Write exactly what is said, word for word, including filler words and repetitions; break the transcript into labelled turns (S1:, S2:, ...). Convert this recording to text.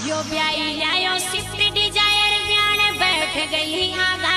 S1: यो ब्याई आयो Swift Dzire जान बैठ गई आगा